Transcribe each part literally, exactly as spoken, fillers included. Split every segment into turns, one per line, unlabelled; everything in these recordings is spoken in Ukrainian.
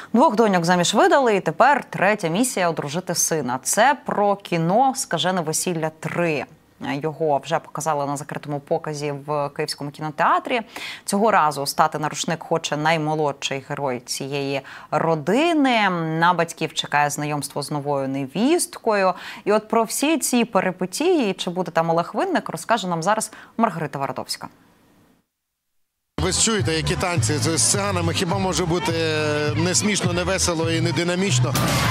Двох доньок заміж видали, і тепер третя місія – одружити сина. Це про кіно «Скажене весілля три». Його вже показали на закритому показі в Київському кінотеатрі. Цього разу стати на рушник хоче наймолодший герой цієї родини. На батьків чекає знайомство з новою невісткою. І от про всі ці перипетії, чи буде там Олег Винник, розкаже нам зараз Маргарита Варадовська.
Ви чуєте, які танці з циганами, хіба може бути не смішно, не весело і не динамічно?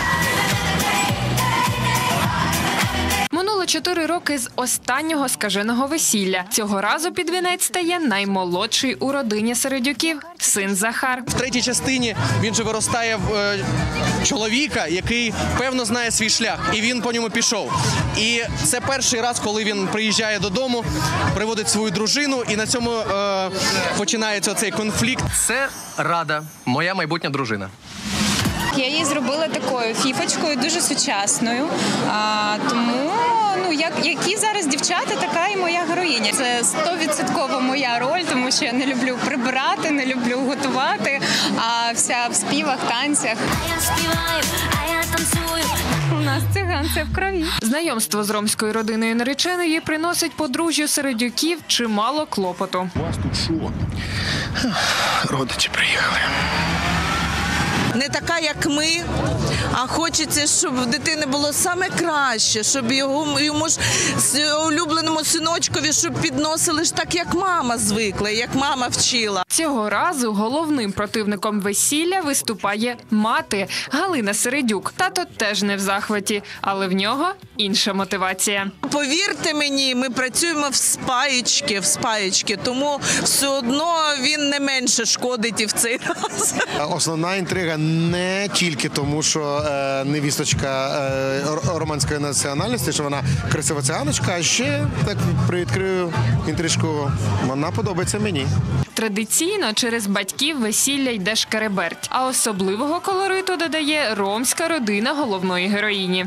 Минуло чотири роки з останнього «Скаженого весілля». Цього разу під вінець стає наймолодший у родині Середюків – син Захар.
В третій частині він же виростає в е, чоловіка, який, певно, знає свій шлях. І він по ньому пішов. І це перший раз, коли він приїжджає додому, приводить свою дружину, і на цьому е, починається цей конфлікт. Це Рада, моя майбутня дружина.
Я її зробила такою фіфочкою, дуже сучасною. А, тому, ну, як, які зараз дівчата, така і моя героїня. Це стовідсотково моя роль, тому що я не люблю прибирати, не люблю готувати, а вся в співах, танцях.
Я співаю, а я танцюю.
У нас циган – це в крові.
Знайомство з ромською родиною нареченої приносить подружжю Середюків чимало клопоту.
У вас тут що? Родичі приїхали.
Не така, як ми, а хочеться, щоб в дитини було саме краще, щоб його, йому ж улюбленому синочкові, щоб підносили ж так, як мама звикла, як мама вчила.
Цього разу головним противником весілля виступає мати Галина Середюк. Тато теж не в захваті, але в нього інша мотивація.
Повірте мені, ми працюємо в спаєчки, в спаєчки, тому все одно він не менше шкодить і в цей раз.
Основна інтрига не тільки тому, що е, невісточка е, романської національності, що вона красива циганочка, а ще, так привідкрию інтрижку, вона подобається мені.
Традиційно через батьків весілля йде шкереберть, а особливого колориту додає ромська родина головної героїні.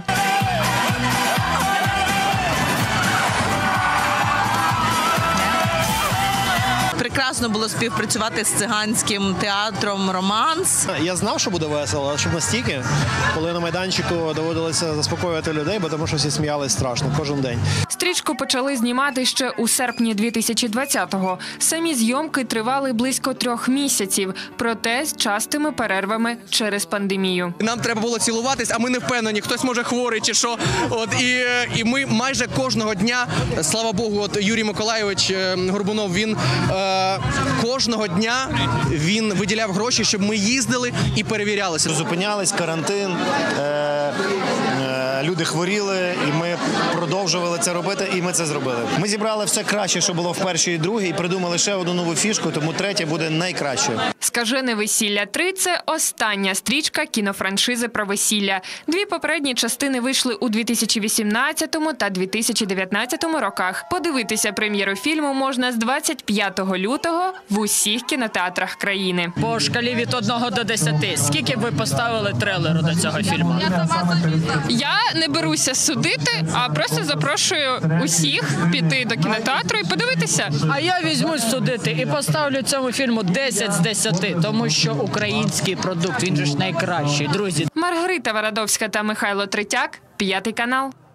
Прекрасно було співпрацювати з циганським театром «Романс».
Я знав, що буде весело, але щоб настільки, коли на майданчику доводилося заспокоювати людей, бо тому що всі сміялись страшно кожен день.
Стрічку почали знімати ще у серпні дві тисячі двадцятого. Самі зйомки тривали близько трьох місяців, проте з частими перервами через пандемію.
Нам треба було цілуватись, а ми не впевнені, хтось може хворий чи що. От, і, і ми майже кожного дня, слава Богу, от Юрій Миколайович Горбунов, він е, кожного дня він виділяв гроші, щоб ми їздили і перевірялися.
Зупинялись, карантин, е, е, люди хворіли, і ми продовжували це робити, і ми це зробили. Ми зібрали все краще, що було в першій і другій, і придумали ще одну нову фішку, тому третя буде найкращою.
«Скажене весілля три» – це остання стрічка кінофраншизи про весілля. Дві попередні частини вийшли у дві тисячі вісімнадцятому та дві тисячі дев'ятнадцятому роках. Подивитися прем'єру фільму можна з двадцять п'ятого лютого в усіх кінотеатрах країни.
По шкалі від одного до десяти. Скільки б ви поставили трейлеру до цього фільму?
Я не беруся судити, а просто запрошую усіх піти до кінотеатру і подивитися.
А я візьмусь судити і поставлю цьому фільму десять з десяти, тому що український продукт, він же ж найкращий, друзі.
Маргарита Варадовська та Михайло Третяк, П'ятий канал.